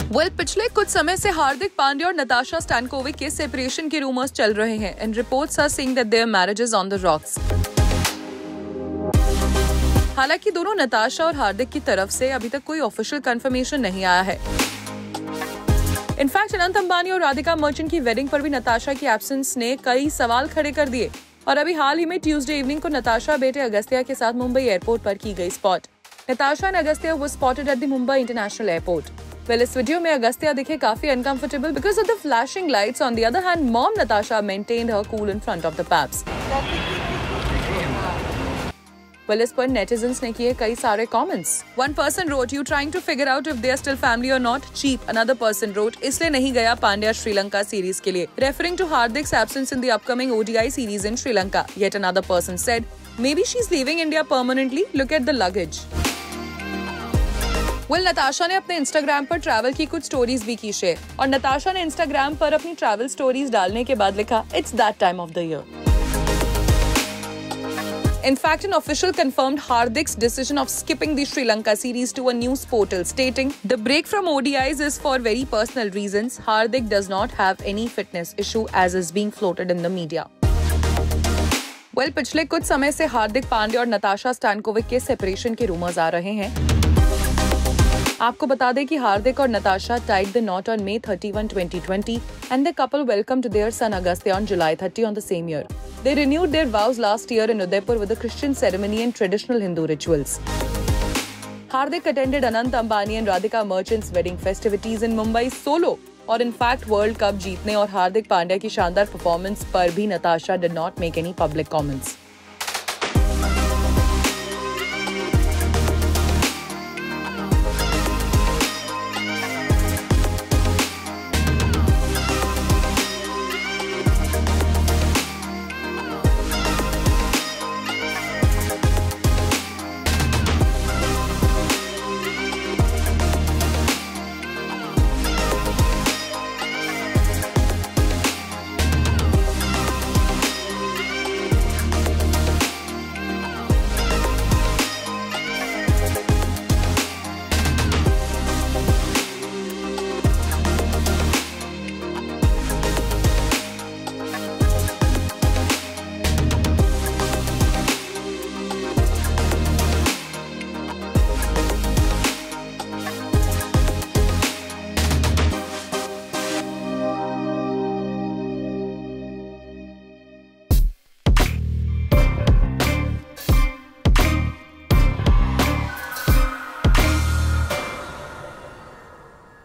पिछले कुछ समय से हार्दिक पांड्या और नताशा स्टैनकोविक के सेपरेशन के रूमर्स चल रहे हैं and reports are saying that their marriage is on the rocks. हालांकि दोनों नताशा और हार्दिक की तरफ से अभी तक कोई ऑफिशियल कंफर्मेशन नहीं आया है। इनफैक्ट अनंत अंबानी और राधिका मर्चेंट की वेडिंग पर भी नताशा की एब्सेंस ने कई सवाल खड़े कर दिए और अभी हाल ही में ट्यूसडे इवनिंग को नताशा बेटे अगस्त्या के साथ मुंबई एयरपोर्ट पर की गई spot. Natasha and Agastya was spotted at the Mumbai international airport. Well, इस वीडियो में अगस्त्या दिखे काफी uncomfortable because of the flashing lights. On the other hand, mom Natasha maintained her cool in front of the paps. Well, इस पर netizens ने किए कई सारे comments. One person wrote, "You trying to figure out if they are still family or not? Cheap." Another person wrote, "इसलिए नहीं गया Pandya Sri Lanka series के लिए," referring to Hardik's absence in the upcoming ODI series in Sri Lanka. Yet another person said, "Maybe she's leaving India permanently. Look at the luggage." Well, Natasha ने अपने Instagram पर travel की कुछ स्टोरीज भी की share और नताशा ने Instagram पर अपनी ट्रैवल स्टोरीज डालने के बाद लिखा, "It's that time of the year." In fact, an official confirmed Hardik's decision of skipping the Sri Lanka series to a news portal, stating, "The break from ODIs is for very personal reasons. Hardik does not have any fitness issue as is being floated in the media." Well, पिछले कुछ समय से हार्दिक पांड्या और Natasha Stankovic के separation के rumours आ रहे हैं। आपको बता दें कि हार्दिक और Natasha tied the knot on May 31, 2020 and the couple welcomed their son Agastya on July 30 on the same year. They renewed their vows last year in Udaipur with a Christian ceremony and traditional Hindu rituals. Hardik attended Anant Ambani and Radhika Merchant's wedding festivities in Mumbai solo और in fact world cup जीतने और हार्दिक पांड्या की शानदार performance पर भी Natasha did not make any public comments.